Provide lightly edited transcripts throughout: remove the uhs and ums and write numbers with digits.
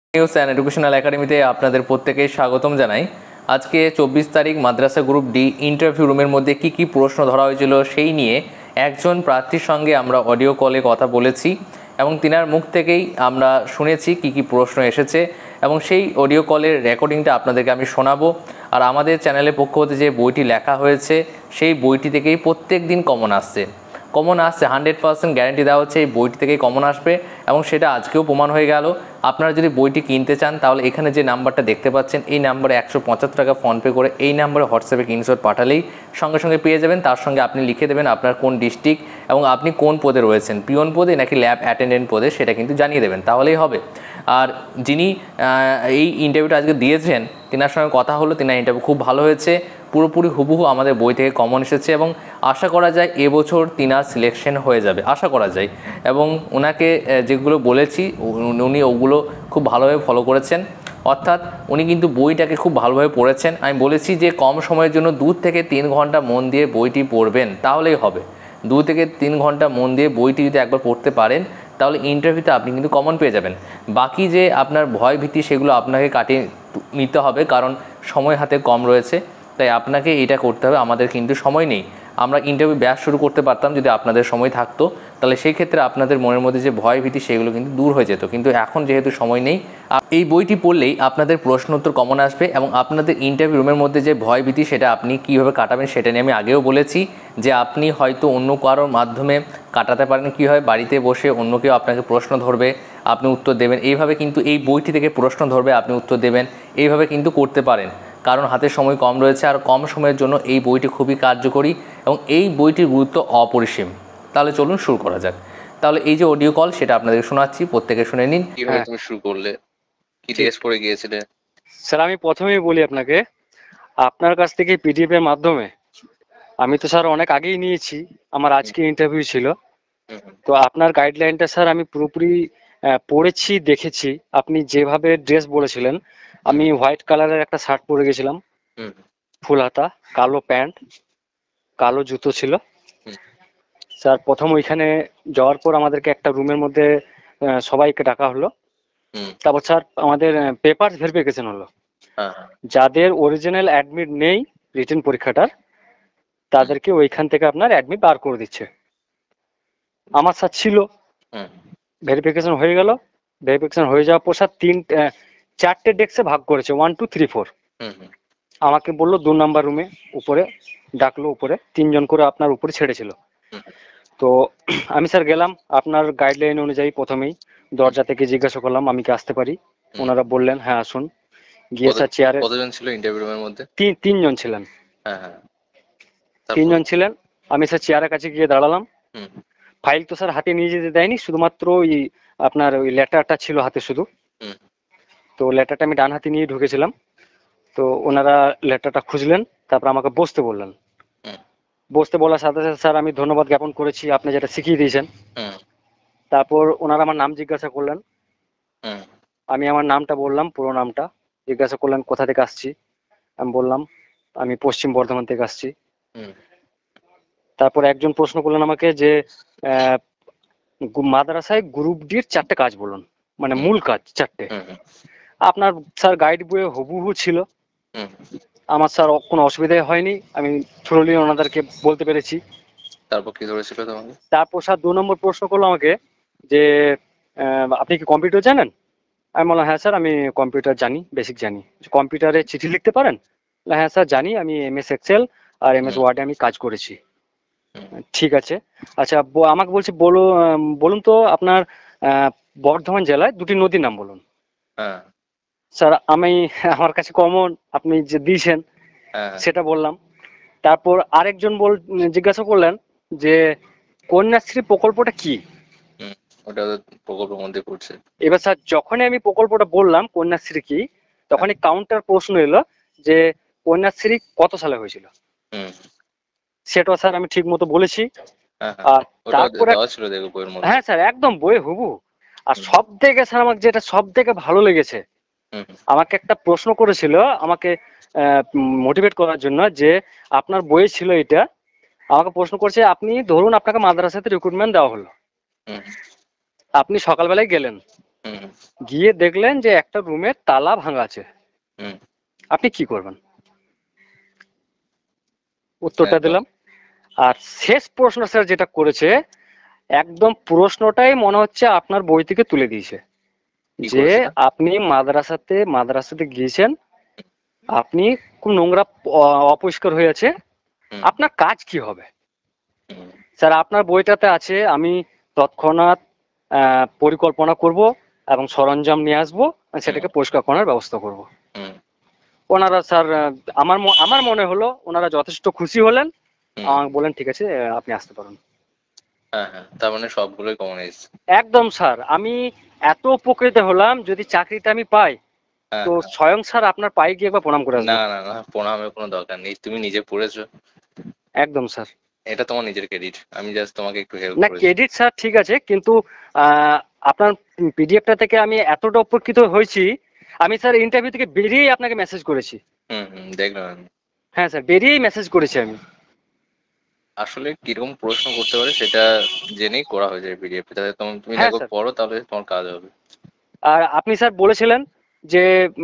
News and educational একাডেমিতে আপনাদের প্রত্যেকেই স্বাগতম জানাই। আজকে 24 তারিখ মাদ্রাসা গ্রুপ ডি ইন্টারভিউ রুমের মধ্যে কি কি প্রশ্ন ধরা হয়েছিল সেই নিয়ে একজন প্রার্থীর সঙ্গে আমরা অডিও কলে কথা বলেছি এবং তিনার মুখ থেকেই আমরা শুনেছি কি কি প্রশ্ন এসেছে এবং সেই অডিও কলের রেকর্ডিংটা আপনাদেরকে আমি শোনাবো। আর আমাদের চ্যানেলের পক্ষ হতে যে বইটি লেখা হয়েছে সেই বইটি থেকেই প্রত্যেক দিন কমন আসছে 100% গ্যারান্টি দেওয়া হচ্ছে এই বইটি থেকেই কমন আসবে এবং সেটা আজকেও প্রমাণ হয়ে গেল। আপনারা যদি বইটি কিনতে চান তাহলে এখানে যে নাম্বারটা দেখতে পাচ্ছেন এই নাম্বারে 175 টাকা ফোনপে করে এই নাম্বারে হোয়াটসঅ্যাপে স্ক্রিনশট পাঠালেই সঙ্গে সঙ্গে পেয়ে যাবেন। তার সঙ্গে আপনি লিখে দেবেন আপনার কোন ডিস্ট্রিক্ট এবং আপনি কোন পদে রয়েছেন, পিওন পদে নাকি ল্যাব অ্যাটেন্ডেন্ট পদে, সেটা কিন্তু জানিয়ে দেবেন, তাহলেই হবে। আর যিনি এই ইন্টারভিউটা আজকে দিয়েছেন তিনার সঙ্গে কথা হলো, তিনার ইন্টারভিউ খুব ভালো হয়েছে, পুরোপুরি হুবহু আমাদের বই থেকে কমন এসেছে এবং আশা করা যায় এবছর তিনার সিলেকশন হয়ে যাবে, আশা করা যায়। এবং ওনাকে যেগুলো বলেছি উনি ওগুলো খুব ভালোভাবে ফলো করেছেন, অর্থাৎ উনি কিন্তু বইটাকে খুব ভালোভাবে পড়েছেন। আমি বলেছি যে কম সময়ের জন্য 2 থেকে 3 ঘন্টা মন দিয়ে বইটি পড়বেন তাহলেই হবে। 2 থেকে 3 ঘন্টা মন দিয়ে বইটি যদি একবার পড়তে পারেন তাহলে ইন্টারভিউতে আপনি কিন্তু কমন পেয়ে যাবেন। বাকি যে আপনার ভয় ভীতি সেগুলো আপনাকে কাটিয়ে নিতে হবে, কারণ সময় হাতে কম রয়েছে, তাই আপনাকে এটা করতে হবে। আমাদের কিন্তু সময় নেই, আমরা ইন্টারভিউ ব্যাচ শুরু করতে পারতাম যদি আপনাদের সময় থাকতো, তাহলে সেই ক্ষেত্রে আপনাদের মনের মধ্যে যে ভয় ভীতি সেগুলো কিন্তু দূর হয়ে যেত, কিন্তু এখন যেহেতু সময় নেই। এই বইটি পড়লেই আপনাদের প্রশ্ন উত্তর কমন আসবে এবং আপনাদের ইন্টারভিউ রুমের মধ্যে যে ভয় ভীতি সেটা আপনি কীভাবে কাটাবেন সেটা নিয়ে আমি আগেও বলেছি যে আপনি হয়তো অন্য কারোর মাধ্যমে কাটাতে পারেন। কী হয়, বাড়িতে বসে অন্য কেউ আপনাকে প্রশ্ন ধরবে, আপনি উত্তর দেবেন, এইভাবে কিন্তু এই বইটি থেকে প্রশ্ন ধরবে, আপনি উত্তর দেবেন, এইভাবে কিন্তু করতে পারেন, কারণ হাতে সময় কম রয়েছে। আর কম সময়ের জন্য এই বইটি খুবই কার্যকরী এবং এই বইটির গুরুত্ব অপরিসীম। তাহলে চলুন শুরু করা যাক। তাহলে এই যে অডিও কল সেটা আপনাদের শোনাচ্ছি, প্রত্যেকে শুনে নিন। কিভাবে তুমি শুরু করলে, কি টেস্ট করে গিয়েছিলে? স্যার আমি প্রথমেই বলি আপনাকে, আপনার কাছ থেকে পিডিএফ এর মাধ্যমে আমি তো স্যার অনেক আগেই নিয়েছি, আমার আজকে ইন্টারভিউ ছিল, তো আপনার গাইডলাইনটা স্যার আমি পুরোপুরি পড়েছি, দেখেছি। আপনি যেভাবে ড্রেস বলেছিলেন, আমি হোয়াইট কালারের একটা শার্ট পরে গেছিলাম, ফুল হাতা, কালো প্যান্ট, কালো জুতো ছিল। স্যার প্রথম ওইখানে যাওয়ার পর আমাদেরকে একটা রুমের মধ্যে সবাইকে ডাকা হলো, তারপর স্যার আমাদের পেপার ভেরিফিকেশন হলো। যাদের অরিজিনাল অ্যাডমিট নেই রিটেন পরীক্ষাটার, তাদেরকে ওইখান থেকে আপনার অ্যাডমিট বার করে দিচ্ছে। আমার স্যার ছিল, ভেরিফিকেশন হয়ে গেল। ভেরিফিকেশন হয়ে যাওয়ার পর স্যার 4টে ডেস্কে ভাগ করেছে, 1 2 3 4। আমাকে বললো 2 নাম্বার রুমে, উপরে ডাকলো, উপরে 3 জন করে আপনার উপরে ছেড়েছিল। তো আমি স্যার গেলাম, আপনার গাইডলাইন অনুযায়ী প্রথমেই দরজা থেকে জিজ্ঞাসা করলাম আমি কি আসতে পারি। ওনারা বললেন হ্যাঁ আসুন। গিয়ে স্যার চেয়ারে, কতজন ছিল ইন্টারভিউ রুমের মধ্যে? 3 জন ছিলেন। হ্যাঁ, 3 জন ছিলেন। আমি স্যার চেয়ারের কাছে গিয়ে দাঁড়ালাম। ফাইল তো স্যার হাতে নিয়ে যেতে দেয়নি, শুধুমাত্র ওই আপনার ওই লেটারটা ছিল হাতে শুধু। তো লেটারটা আমি ডান হাতে নিয়ে ঢুকেছিলাম। তো ওনারা লেটারটা খুঁজলেন, তারপর আমাকে বসতে বললেন। বসতে বলার সাথে সাথে স্যার আমি ধন্যবাদ জ্ঞাপন করেছি, আপনি যেটা শিখিয়ে দিয়েছেন। তারপর ওনারা আমার নাম জিজ্ঞাসা করলেন, আমি আমার নামটা বললাম, পুরো নামটা। জিজ্ঞাসা করলেন কোথা থেকে আসছি, আমি বললাম আমি পশ্চিম বর্ধমান থেকে আসছি। তারপর একজন প্রশ্ন করলেন আমাকে যে মাদ্রাসায় গ্রুপ ডির 4টে কাজ বলুন, মানে মূল কাজ 4টে। আপনার স্যার গাইড বইয়ে হুবহু ছিল। আমার স্যার কোনো অসুবিধাই হয়নি, আমি থ্রোলি ওনাদেরকে বলতে পেরেছি। তারপর কি ধরেছিল তোমাকে? তারপর স্যার 2 নম্বর প্রশ্ন করলো আমাকে যে আপনি কি কম্পিউটার জানেন? আমি বললাম হ্যাঁ স্যার আমি কম্পিউটার জানি, বেসিক জানি। কম্পিউটারে চিঠি লিখতে পারেন? হ্যাঁ স্যার জানি, আমি MS এক্সেল আর MS ওয়ার্ডে আমি কাজ করেছি। ঠিক আছে, আচ্ছা আমাকে বলছি বলুন তো আপনার বর্ধমান জেলায় 2টি নদীর নাম বলুন। স্যার আমার কাছে কমন আপনি যে দিয়েছেন সেটা বললাম। তারপর আরেকজন জিজ্ঞাসা করলেন যে কন্যাশ্রী প্রকল্পটা কি? ওটা প্রকল্পের মধ্যে পড়ছে। এবার স্যার যখনই আমি প্রকল্পটা বললাম কন্যাশ্রী কি, তখনই কাউন্টার প্রশ্ন এলো যে কন্যাশ্রী কত সালে হয়েছিল। সেটা স্যার আমি ঠিক মতো বলেছি। আর তারপরে হ্যাঁ স্যার একদম বইয়ে হুবহু। আর সব থেকে স্যার আমাকে যেটা সব থেকে ভালো লেগেছে, আমাকে একটা প্রশ্ন করেছিল আমাকে মোটিভেট করার জন্য যে আপনার বইয়ে ছিল এটা। আমাকে প্রশ্ন করছে, আপনি ধরুন আপনাকে মাদ্রাসাতে রিক্রুটমেন্ট দেওয়া হলো, আপনি সকালবেলায় গেলেন, হুম হুম গিয়ে দেখলেন যে একটা রুমের তালা ভাঙা আছে, হুম। আপনি কি করবেন? হ্যাঁ উত্তরটা তো দিলাম। আর শেষ প্রশ্ন স্যার যেটা করেছে, একদম প্রশ্নটাই মনে হচ্ছে আপনার বই থেকে তুলে দিয়েছে। কি যে করেছিল? আপনি মাদ্রাসাতে গিয়েছেন, আপনি খুব নোংরা অপরিষ্কার হয়ে আছে, হুম আপনার কাজ কি হবে? হুম স্যার আপনার বইটাতে আছে, আমি তৎক্ষণাৎ পরিকল্পনা করব এবং সরঞ্জাম নিয়ে আসবো, হুম সেটাকে পরিষ্কার করার ব্যবস্থা করব। হুম ওনারা স্যার আমার মনে হলো ওনারা যথেষ্ট খুশি হলেন, হুম। আমাকে বলেন ঠিক আছে, আপনি আসতে পারেন। হ্যাঁ হ্যাঁ, তার মানে সবগুলোই কমন এসেছে। একদম স্যার, আমি এত উপকৃত হলাম, যদি চাকরিটা আমি পাই হ্যাঁ তো হ্যাঁ। স্বয়ং স্যার আপনার পায়ে গিয়ে একবার প্রণাম করে না আসবো। না না, প্রণামের কোনো দরকার নেই, তুমি নিজে পড়েছো। একদম স্যার। এটা তোমার নিজের ক্রেডিট, আমি জাস্ট তোমাকে একটু হেল্প না, করেছি। ক্রেডিট স্যার ঠিক আছে, কিন্তু আপনার পিডিএফটা থেকে আমি এতটা উপকৃত হয়েছি, আমি স্যার ইন্টারভিউ থেকে বেরিয়েই আপনাকে মেসেজ করেছি। হুম হুম, দেখলাম আমি। হ্যাঁ স্যার, বেরিয়েই মেসেজ করেছি আমি। আসলে কিরকম প্রশ্ন করতে পারে সেটা জেনেই করা হয়ে যায় পিডিএফ, তাহলে তুমি হ্যাঁ দেখো স্যার। পড়ো, তাহলে তোমার কাজ হবে। আর আপনি স্যার বলেছিলেন যে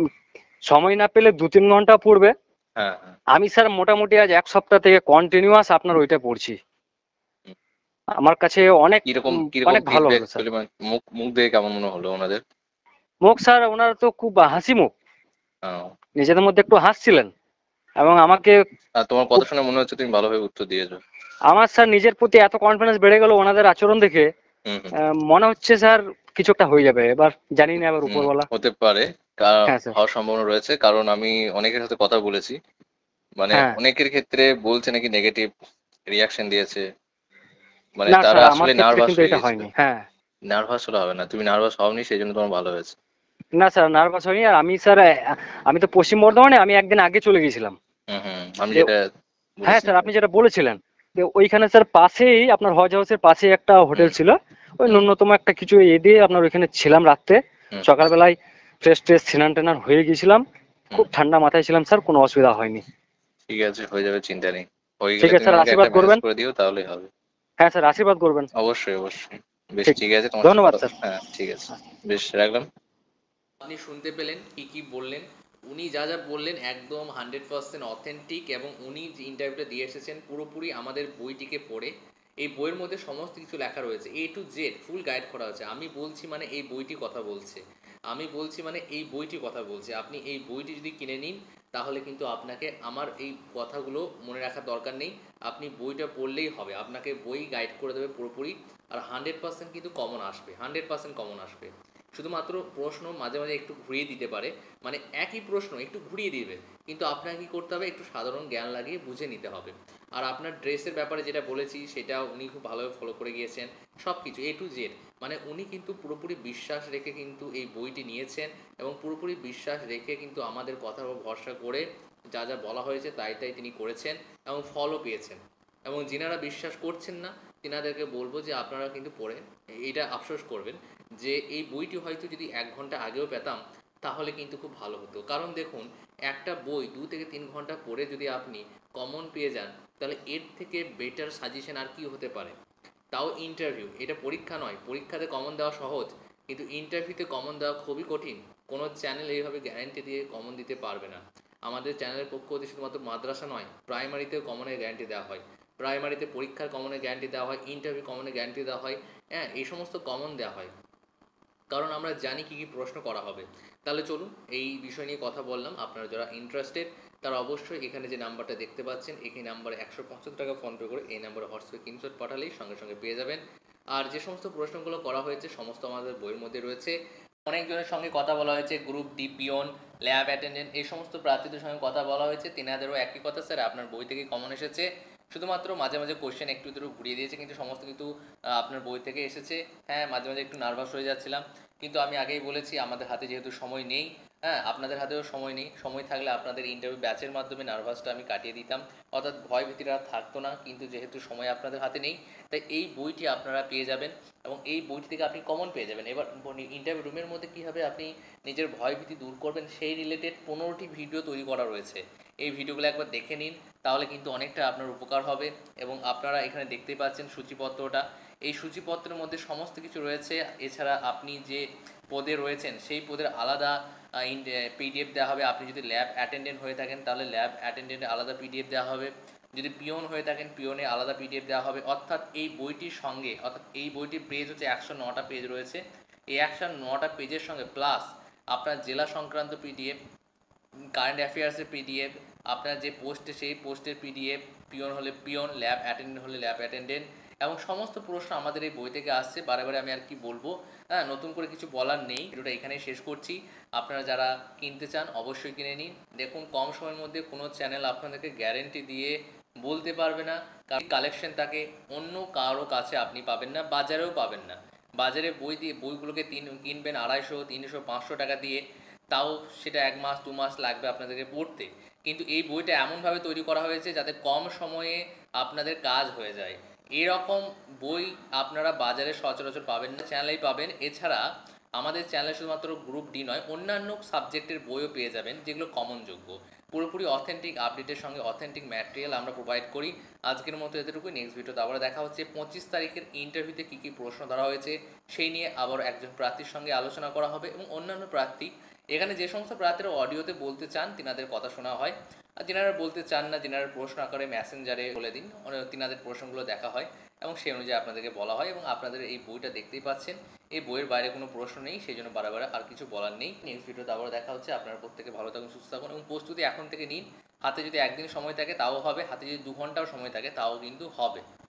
সময় না পেলে 2-3 ঘন্টা পড়বে। হ্যাঁ হ্যাঁ। আমি স্যার মোটামুটি আজ 1 সপ্তাহ থেকে কন্টিনিউয়াস আপনার ওইটা পড়ছি। হুম। আমার কাছে অনেক কিরকম কিরকম অনেক ভালো ফিডব্যাক হলো স্যার। পেলে, মানে মুখ মুখ দেখে কেমন মনে হলো ওনাদের? মুখ স্যার ওনারা তো খুব হাসি মুখ, আহ, নিজেদের মধ্যে একটু হাসছিলেন এবং আমাকে আর তোমার খুব, কথা শুনে মনে হচ্ছে তুমি ভালোভাবে উত্তর দিয়েছো। আমার স্যার নিজের প্রতি এত কনফিডেন্স বেড়ে গেল ওনাদের আচরণ দেখে। হুম হুম মনে হচ্ছে স্যার কিছু একটা হয়ে যাবে, এবার জানি না এবার হুম। উপরওয়ালা। হতে পারে, হ্যাঁ স্যার। হওয়ার সম্ভাবনা রয়েছে, কারণ আমি অনেকের সাথে কথা বলেছি, মানে হ্যাঁ। অনেকের ক্ষেত্রে বলছে নাকি নেগেটিভ রিয়াকশন দিয়েছে, মানে না তারা স্যার, আমার আসলে ক্ষেত্রে নার্ভাস কিন্তু হয়ে এটা গেছিল। হয়নি। হ্যাঁ। নার্ভাস হলে হবে না, তুমি নার্ভাস হওনি, সেই জন্য তোমার ভালো হয়েছে। না স্যার, নার্ভাস হয়নি। আর আমি স্যার, আমি তো পশ্চিম বর্ধমানে, আমি একদিন আগে চলে গেছিলাম। হুম হুম, আমি যে, যেটা হ্যাঁ বলেছিলাম। স্যার আপনি যেটা বলেছিলেন, যে ওইখানে স্যার পাশেই আপনার হজ হাউসের পাশে একটা হোটেল হুম ছিল, ওই হুম ন্যূনতম একটা কিছু এ দিয়ে আপনার ওইখানে ছিলাম রাত্রে। হুম সকালবেলায় ফ্রেশ ট্রেশ স্নান টান হয়ে গিয়েছিলাম, হুম। খুব ঠান্ডা মাথায় ছিলাম স্যার, কোনো অসুবিধা হয়নি। ঠিক আছে, হয়ে যাবে, চিন্তা নেই। হয়ে ঠিক গেলে আছে তুমি স্যার, আমাকে একটা আশীর্বাদ মেসেজ করবেন। করে দিও, তাহলেই হবে। হ্যাঁ স্যার, আশীর্বাদ করবেন। অবশ্যই অবশ্যই। বেশ, ঠিক। ঠিক আছে, তোমার সাথে ধন্যবাদ কথা, স্যার। হ্যাঁ ঠিক আছে। বেশ, রাখলাম। আপনি শুনতে পেলেন কি কি বললেন। উনি যা যা বললেন একদম 100% অথেন্টিক, এবং উনি যে ইন্টারভিউটা দিয়ে এসেছেন পুরোপুরি আমাদের বইটিকে পড়ে। এই বইয়ের মধ্যে সমস্ত কিছু লেখা রয়েছে, A to Z full guide করা হয়েছে। আমি বলছি মানে এই বইটি কথা বলছে, আমি বলছি মানে এই বইটি কথা বলছে। আপনি এই বইটি যদি কিনে নিন তাহলে কিন্তু আপনাকে আমার এই কথাগুলো মনে রাখার দরকার নেই, আপনি বইটা পড়লেই হবে, আপনাকে বই গাইড করে দেবে পুরোপুরি। আর 100% কিন্তু কমন আসবে, 100% কমন আসবে। শুধুমাত্র প্রশ্ন মাঝে মাঝে একটু ঘুরিয়ে দিতে পারে, মানে একই প্রশ্ন একটু ঘুরিয়ে দিবে, কিন্তু আপনাকে কী করতে হবে, একটু সাধারণ জ্ঞান লাগিয়ে বুঝে নিতে হবে। আর আপনার ড্রেসের ব্যাপারে যেটা বলেছি সেটা উনি খুব ভালোভাবে ফলো করে গিয়েছেন, সব কিছু A to Z। মানে উনি কিন্তু পুরোপুরি বিশ্বাস রেখে কিন্তু এই বইটি নিয়েছেন, এবং পুরোপুরি বিশ্বাস রেখে কিন্তু আমাদের কথার উপর ভরসা করে যা যা বলা হয়েছে তাই তাই তিনি করেছেন এবং ফলও পেয়েছেন। এবং যিনারা বিশ্বাস করছেন না তিনাদেরকে বলবো যে আপনারা কিন্তু পড়ে এটা আফসোস করবেন যে এই বইটি হয়তো যদি 1 ঘন্টা আগেও পেতাম তাহলে কিন্তু খুব ভালো হতো। কারণ দেখুন, একটা বই 2 থেকে 3 ঘন্টা পড়ে যদি আপনি কমন পেয়ে যান, তাহলে এর থেকে বেটার সাজেশন আর কি হতে পারে। তাও ইন্টারভিউ, এটা পরীক্ষা নয়, পরীক্ষাতে কমন দেওয়া সহজ, কিন্তু ইন্টারভিউতে কমন দেওয়া খুবই কঠিন। কোনো চ্যানেল এইভাবে গ্যারান্টি দিয়ে কমন দিতে পারবে না। আমাদের চ্যানেলের পক্ষ হতে শুধুমাত্র মাদ্রাসা নয়, প্রাইমারিতেও কমনের গ্যারান্টি দেওয়া হয়, প্রাইমারিতে পরীক্ষার কমনের গ্যারান্টি দেওয়া হয়, ইন্টারভিউ কমনের গ্যারান্টি দেওয়া হয়। হ্যাঁ, এই সমস্ত কমন দেওয়া হয় কারণ আমরা জানি কী কী প্রশ্ন করা হবে। তাহলে চলুন, এই বিষয় নিয়ে কথা বললাম, আপনারা যারা ইন্টারেস্টেড তারা অবশ্যই এখানে যে নাম্বারটা দেখতে পাচ্ছেন এই নাম্বারে 175 টাকা ফোনপে করে এই নাম্বারে হোয়াটসঅ্যাপে স্ক্রিনশট পাঠালেই সঙ্গে সঙ্গে পেয়ে যাবেন। আর যে সমস্ত প্রশ্নগুলো করা হয়েছে সমস্ত আমাদের বইয়ের মধ্যে রয়েছে। অনেকজনের সঙ্গে কথা বলা হয়েছে, group D peon, lab attendant, এই সমস্ত প্রার্থীদের সঙ্গে কথা বলা হয়েছে, তেনাদেরও একই কথা, স্যার আপনার বই থেকে কমন এসেছে, শুধুমাত্র মাঝে মাঝে কোশ্চেন একটু একটু ঘুরিয়ে দিয়েছে, কিন্তু সমস্ত কিন্তু আপনার বই থেকে এসেছে। হ্যাঁ, মাঝে মাঝে একটু নার্ভাস হয়ে যাচ্ছিলাম, কিন্তু আমি আগেই বলেছি আমাদের হাতে যেহেতু সময় নেই, হ্যাঁ আপনাদের হাতেও সময় নেই, সময় থাকলে আপনাদের ইন্টারভিউ ব্যাচের মাধ্যমে নার্ভাসটা আমি কাটিয়ে দিতাম, অর্থাৎ ভয় ভীতিটা আর থাকতো না। কিন্তু যেহেতু সময় আপনাদের হাতে নেই, তাই এই বইটি আপনারা পেয়ে যাবেন এবং এই বইটি থেকে আপনি কমন পেয়ে যাবেন। এবার ইন্টারভিউ রুমের মধ্যে কী হবে, আপনি নিজের ভয় ভীতি দূর করবেন সেই রিলেটেড 15টি ভিডিও তৈরি করা রয়েছে। এই ভিডিওগুলো একবার দেখে নিন, তাহলে কিন্তু অনেকটা আপনার উপকার হবে। এবং আপনারা এখানে দেখতেই পাচ্ছেন সূচিপত্রটা, এই সূচিপত্রের মধ্যে সমস্ত কিছু রয়েছে। এছাড়া আপনি যে পদে রয়েছেন সেই পদের আলাদা পিডিএফ দেওয়া হবে। আপনি যদি ল্যাব অ্যাটেন্ডেন্ট হয়ে থাকেন তাহলে ল্যাব অ্যাটেন্ডেন্টে আলাদা পিডিএফ দেওয়া হবে। যদি পিওন হয়ে থাকেন পিওনে আলাদা পিডিএফ দেওয়া হবে। অর্থাৎ এই বইটির সঙ্গে, অর্থাৎ এই বইটির পেজ হচ্ছে 109টা পেজ রয়েছে। এই 109টা পেজের সঙ্গে প্লাস আপনার জেলা সংক্রান্ত পিডিএফ, কারেন্ট অ্যাফেয়ার্সের পিডিএফ, আপনার যে পোস্টে সেই পোস্টের পিডিএফ, পিওন হলে পিওন, ল্যাব অ্যাটেন্ডেন্ট হলে ল্যাব অ্যাটেন্ডেন্ট, এবং সমস্ত প্রশ্ন আমাদের এই বই থেকে আসছে। বারে বারে আমি আর কি বলবো, হ্যাঁ, নতুন করে কিছু বলার নেই। ভিডিওটা এখানেই শেষ করছি। আপনারা যারা কিনতে চান অবশ্যই কিনে নিন। দেখুন, কম সময়ের মধ্যে কোনো চ্যানেল আপনাদেরকে গ্যারেন্টি দিয়ে বলতে পারবে না কারণ কালেকশন তাকে অন্য কারো কাছে আপনি পাবেন না, বাজারেও পাবেন না। বাজারে বইগুলোকে কিনবেন 250, 300, 500 টাকা দিয়ে, তাও সেটা 1 মাস 2 মাস লাগবে আপনাদেরকে পড়তে। কিন্তু এই বইটা এমনভাবে তৈরি করা হয়েছে যাতে কম সময়ে আপনাদের কাজ হয়ে যায়। এরকম বই আপনারা বাজারে সচরাচর পাবেন না, চ্যানেলেই পাবেন। এছাড়া আমাদের চ্যানেলে শুধুমাত্র গ্রুপ ডি নয়, অন্যান্য সাবজেক্টের বইও পেয়ে যাবেন যেগুলো কমনযোগ্য। পুরোপুরি অথেন্টিক আপডেটের সঙ্গে অথেন্টিক ম্যাটেরিয়াল আমরা প্রোভাইড করি। আজকের মতো এতটুকুই। নেক্সট ভিডিওতে আবার দেখা হচ্ছে। 25 তারিখের ইন্টারভিউতে কী কী প্রশ্ন ধরা হয়েছে সেই নিয়ে আবার একজন প্রার্থীর সঙ্গে আলোচনা করা হবে, এবং অন্যান্য প্রার্থী, এখানে যে সমস্ত প্রার্থীরা অডিওতে বলতে চান তিনাদের কথা শোনা হয়, আর যিনারা বলতে চান না, যিনারা প্রশ্ন আকারে মেসেঞ্জারে বলে দিন, তিনাদের প্রশ্নগুলো দেখা হয় এবং সেই অনুযায়ী আপনাদেরকে বলা হয়। এবং আপনাদের এই বইটা দেখতেই পাচ্ছেন, এই বইয়ের বাইরে কোনো প্রশ্ন নেই, সেই জন্য বারে আর কিছু বলার নেই। নেক্সট ভিডিওতে আবার দেখা হচ্ছে। আপনারা প্রত্যেকে ভালো থাকুন, সুস্থ থাকুন, এবং প্রস্তুতি এখন থেকে নিন। হাতে যদি একদিন সময় থাকে তাও হবে, হাতে যদি 2 ঘন্টাও সময় থাকে তাও কিন্তু হবে।